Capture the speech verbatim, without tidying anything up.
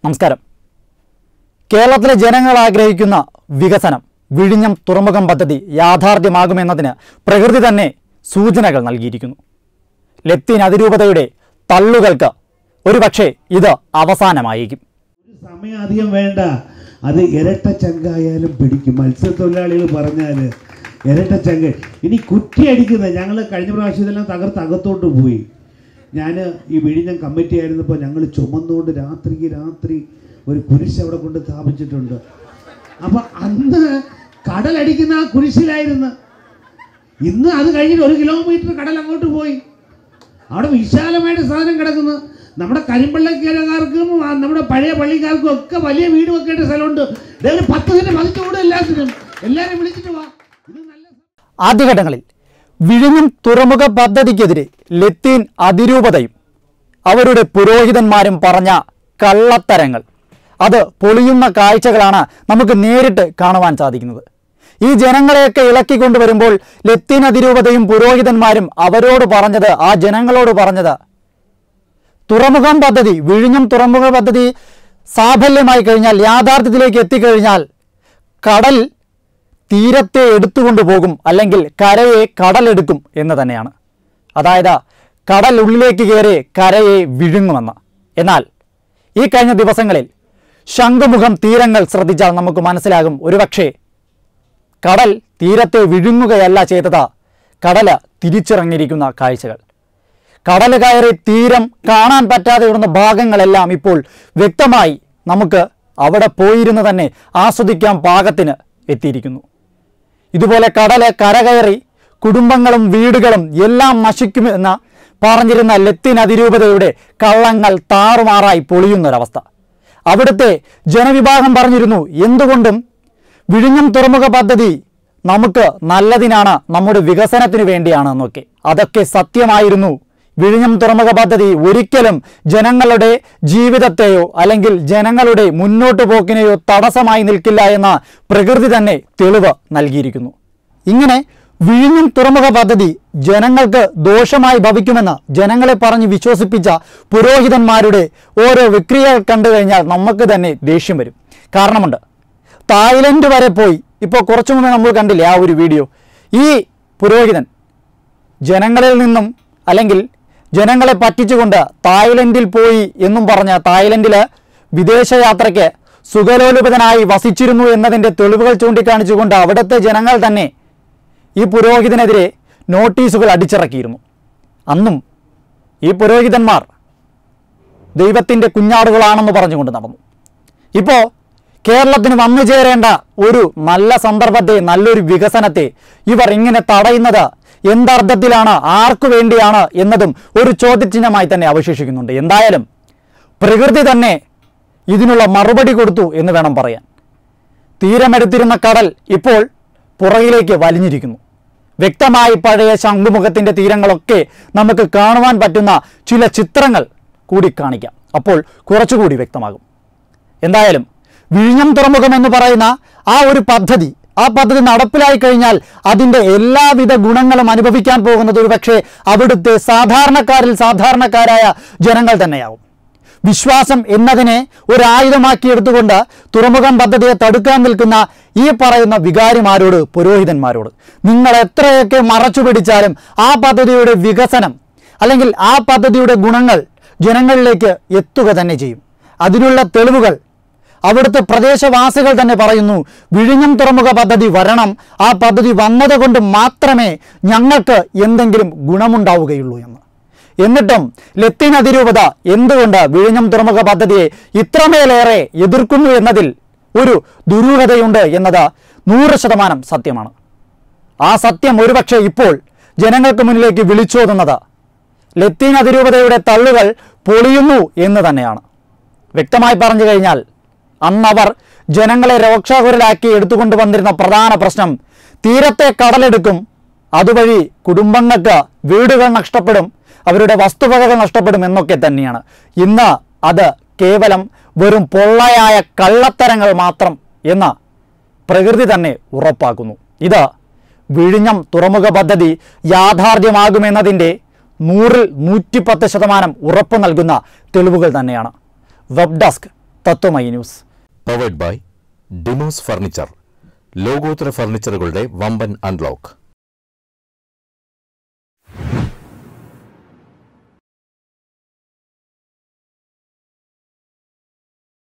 നമസ്കാരം. കേരളത്തിലെ ജനങ്ങൾ ആഗ്രഹിക്കുന്ന വികസനം, വിഴിഞ്ഞം തുറമുഖം പദ്ധതി യാഥാർത്ഥ്യമാകുമെന്നതിന് പ്രകൃതി തന്നെ സൂചനകൾ നൽകിയിരിക്കുന്നു. ലത്തീൻ അതിരൂപതയുടെ തള്ളുകൾക്ക് ഒരുപക്ഷെ ഇത് അവസാനമായിരിക്കും. സമയം അധികം വേണ്ട, അത് ഇരട്ട ചങ്കായാലും പിടിക്കും. മത്സ്യത്തൊഴിലാളികൾ പറഞ്ഞാൽ ഇരട്ട ചങ്ക. ഇനി കുറ്റിയടിക്കുന്നത്, ഞങ്ങൾ കഴിഞ്ഞ പ്രാവശ്യം ഇതെല്ലാം തകർത്ത് അകത്തോട്ട് പോയി. ഞാൻ ഈ വിഴിഞ്ഞം കമ്മിറ്റി ആയിരുന്നപ്പോൾ ഞങ്ങൾ ചുമന്നുകൊണ്ട് രാത്രിക്ക് രാത്രി ഒരു കുരിശ് അവിടെ കൊണ്ട് സ്ഥാപിച്ചിട്ടുണ്ട്. അപ്പം അന്ന് കടലടിക്കുന്ന ആ കുരിശിലായിരുന്നു. ഇന്ന് അത് കഴിഞ്ഞിട്ട് ഒരു കിലോമീറ്റർ കടൽ അങ്ങോട്ട് പോയി. അവിടെ വിശാലമായിട്ട് സാധനം കിടക്കുന്നു. നമ്മുടെ കരിമ്പള്ളക്കാർക്കും നമ്മുടെ പഴയ പള്ളിക്കാർക്കും ഒക്കെ വലിയ വീട് വെക്കേണ്ട സ്ഥലമുണ്ട്. പത്ത് തന്നെ പതിച്ചോട് എല്ലാത്തിനും എല്ലാവരും വിളിച്ചിട്ട് വാ. ഇത് നല്ല ആദ്യഘട്ടങ്ങളിൽ വിഴിഞ്ഞം തുറമുഖ പദ്ധതിക്കെതിരെ ലത്തീൻ അതിരൂപതയും അവരുടെ പുരോഹിതന്മാരും പറഞ്ഞ കള്ളത്തരങ്ങൾ, അത് പൊളിയുന്ന കാഴ്ചകളാണ് നമുക്ക് നേരിട്ട് കാണുവാൻ സാധിക്കുന്നത്. ഈ ജനങ്ങളെയൊക്കെ ഇളക്കിക്കൊണ്ടുവരുമ്പോൾ ലത്തീൻ അതിരൂപതയും പുരോഹിതന്മാരും അവരോട് പറഞ്ഞത്, ആ ജനങ്ങളോട് പറഞ്ഞത്, തുറമുഖം പദ്ധതി, വിഴിഞ്ഞം തുറമുഖ പദ്ധതി സാഫല്യമായി കഴിഞ്ഞാൽ, യാഥാർത്ഥ്യത്തിലേക്ക് എത്തിക്കഴിഞ്ഞാൽ കടൽ തീരത്തെ എടുത്തുകൊണ്ടു പോകും, അല്ലെങ്കിൽ കരയെ കടലെടുക്കും എന്ന് തന്നെയാണ്. അതായത് കടൽ ഉള്ളിലേക്ക് കയറി കരയെ വിഴുങ്ങുമെന്ന്. എന്നാൽ ഈ കഴിഞ്ഞ ദിവസങ്ങളിൽ ശംഖുമുഖം തീരങ്ങൾ ശ്രദ്ധിച്ചാൽ നമുക്ക് മനസ്സിലാകും, ഒരുപക്ഷെ കടൽ തീരത്തെ വിഴുങ്ങുകയല്ല ചെയ്തത്, കടൽ തിരിച്ചിറങ്ങിയിരിക്കുന്ന കാഴ്ചകൾ. കടൽ കയറി തീരം കാണാൻ പറ്റാതെ വരുന്ന ഭാഗങ്ങളെല്ലാം ഇപ്പോൾ വ്യക്തമായി നമുക്ക് അവിടെ പോയിരുന്ന് തന്നെ ആസ്വദിക്കാൻ പാകത്തിന് എത്തിയിരിക്കുന്നു. ഇതുപോലെ കടല് കരകയറി കുടുംബങ്ങളും വീടുകളും എല്ലാം നശിക്കുമെന്ന് പറഞ്ഞിരുന്ന ലത്തീൻ അതിരൂപതയുടെ കള്ളങ്ങൾ താറുമാറായി പൊളിയുന്നൊരവസ്ഥ. അവിടുത്തെ ജനവിഭാഗം പറഞ്ഞിരുന്നു, എന്തുകൊണ്ടും വിഴിഞ്ഞം തുറമുഖ പദ്ധതി നമുക്ക് നല്ലതിനാണ്, നമ്മുടെ വികസനത്തിന് വേണ്ടിയാണ് എന്നൊക്കെ. അതൊക്കെ സത്യമായിരുന്നു. വിഴിഞ്ഞം തുറമുഖ പദ്ധതി ഒരിക്കലും ജനങ്ങളുടെ ജീവിതത്തെയോ അല്ലെങ്കിൽ ജനങ്ങളുടെ മുന്നോട്ട് പോക്കിനെയോ തടസ്സമായി നിൽക്കില്ല എന്ന പ്രകൃതി തന്നെ തെളിവ് നൽകിയിരിക്കുന്നു. ഇങ്ങനെ വിഴിഞ്ഞം തുറമുഖ പദ്ധതി ജനങ്ങൾക്ക് ദോഷമായി ഭവിക്കുമെന്ന് ജനങ്ങളെ പറഞ്ഞ് വിശ്വസിപ്പിച്ച പുരോഹിതന്മാരുടെ ഓരോ വിക്രിയകൾ കണ്ടു കഴിഞ്ഞാൽ നമുക്ക് തന്നെ ദേഷ്യം വരും. കാരണമുണ്ട്. തായ്ലൻഡ് വരെ പോയി. ഇപ്പോൾ കുറച്ചു മുമ്പ് നമ്മൾ കണ്ടില്ലേ ആ ഒരു വീഡിയോ. ഈ പുരോഹിതൻ ജനങ്ങളിൽ നിന്നും അല്ലെങ്കിൽ ജനങ്ങളെ പറ്റിച്ചുകൊണ്ട് തായ്ലൻഡിൽ പോയി എന്നും പറഞ്ഞ് തായ്ലൻഡിൽ വിദേശയാത്രയ്ക്ക് സുഖലോലുപതനായി വസിച്ചിരുന്നു എന്നതിൻ്റെ തെളിവുകൾ ചൂണ്ടിക്കാണിച്ചുകൊണ്ട് അവിടുത്തെ ജനങ്ങൾ തന്നെ ഈ പുരോഹിതനെതിരെ നോട്ടീസുകൾ അടിച്ചിറക്കിയിരുന്നു. അന്നും ഈ പുരോഹിതന്മാർ ദൈവത്തിൻ്റെ കുഞ്ഞാടുകളാണെന്ന് പറഞ്ഞുകൊണ്ട് നടന്നു. ഇപ്പോൾ കേരളത്തിന് വന്നു ചേരേണ്ട ഒരു നല്ല സന്ദർഭത്തെ, നല്ലൊരു വികസനത്തെ ഇവർ ഇങ്ങനെ തടയുന്നത് എന്തർത്ഥത്തിലാണ്, ആർക്കു വേണ്ടിയാണ് എന്നതും ഒരു ചോദ്യചിഹ്നമായി തന്നെ അവശേഷിക്കുന്നുണ്ട്. എന്തായാലും പ്രകൃതി തന്നെ ഇതിനുള്ള മറുപടി കൊടുത്തു എന്ന് വേണം പറയാൻ. തീരമെടുത്തിരുന്ന കടൽ ഇപ്പോൾ പുറകിലേക്ക് വലിഞ്ഞിരിക്കുന്നു. വ്യക്തമായി പഴയ ശംഖുമുഖത്തിൻ്റെ തീരങ്ങളൊക്കെ നമുക്ക് കാണുവാൻ പറ്റുന്ന ചില ചിത്രങ്ങൾ കൂടി കാണിക്കാം. അപ്പോൾ കുറച്ചുകൂടി വ്യക്തമാകും. എന്തായാലും വിഴിഞ്ഞം തുറമുഖം എന്ന് പറയുന്ന ആ ഒരു പദ്ധതി, ആ പദ്ധതി നടപ്പിലായി കഴിഞ്ഞാൽ അതിൻ്റെ എല്ലാവിധ ഗുണങ്ങളും അനുഭവിക്കാൻ പോകുന്നത് ഒരുപക്ഷെ അവിടുത്തെ സാധാരണക്കാരിൽ സാധാരണക്കാരായ ജനങ്ങൾ തന്നെയാവും. വിശ്വാസം എന്നതിനെ ഒരായുധമാക്കി എടുത്തുകൊണ്ട് തുറമുഖം പദ്ധതിയെ തടുക്കാൻ നിൽക്കുന്ന ഈ പറയുന്ന വികാരിമാരോട്, പുരോഹിതന്മാരോട്, നിങ്ങൾ എത്രയൊക്കെ മറച്ചു പിടിച്ചാലും ആ പദ്ധതിയുടെ വികസനം അല്ലെങ്കിൽ ആ പദ്ധതിയുടെ ഗുണങ്ങൾ ജനങ്ങളിലേക്ക് എത്തുക തന്നെ ചെയ്യും. അതിനുള്ള തെളിവുകൾ അവിടുത്തെ പ്രദേശവാസികൾ തന്നെ പറയുന്നു. വിഴിഞ്ഞം തുറമുഖ പദ്ധതി വരണം, ആ പദ്ധതി വന്നതുകൊണ്ട് മാത്രമേ ഞങ്ങൾക്ക് എന്തെങ്കിലും ഗുണമുണ്ടാവുകയുള്ളൂ എന്ന്. എന്നിട്ടും ലത്തീൻ അതിരൂപത എന്തുകൊണ്ട് വിഴിഞ്ഞം തുറമുഖ പദ്ധതിയെ ഇത്രമേലേറെ എതിർക്കുന്നു എന്നതിൽ ഒരു ദുരൂഹതയുണ്ട് എന്നത് നൂറ് ശതമാനം സത്യമാണ്. ആ സത്യം ഒരുപക്ഷെ ഇപ്പോൾ ജനങ്ങൾക്ക് മുന്നിലേക്ക് വിളിച്ചോതുന്നത് ലത്തീൻ അതിരൂപതയുടെ തള്ളുകൾ പൊളിയുന്നു എന്ന് തന്നെയാണ്. വ്യക്തമായി പറഞ്ഞു കഴിഞ്ഞാൽ അന്നവർ ജനങ്ങളെ രോക്ഷാകുരലാക്കി എടുത്തുകൊണ്ട് വന്നിരുന്ന പ്രധാന പ്രശ്നം തീരത്തെ കടലെടുക്കും, അതുവഴി കുടുംബങ്ങൾക്ക് വീടുകൾ നഷ്ടപ്പെടും, അവരുടെ വസ്തുവകകൾ നഷ്ടപ്പെടും എന്നൊക്കെ തന്നെയാണ്. ഇന്ന് അത് കേവലം വെറും പൊള്ളയായ കള്ളത്തരങ്ങൾ മാത്രം എന്ന് പ്രകൃതി തന്നെ ഉറപ്പാക്കുന്നു. ഇത് വിഴിഞ്ഞം തുറമുഖ പദ്ധതി യാഥാർത്ഥ്യമാകുമെന്നതിൻ്റെ നൂറിൽ നൂറ്റിപ്പത്ത് ശതമാനം ഉറപ്പ് നൽകുന്ന തെളിവുകൾ തന്നെയാണ്. Web desk Tatwamayi news. Powered by Dimos furniture, ലോകോത്തര ഫർണിച്ചറുകളുടെ വമ്പൻ അൺലോക്ക്.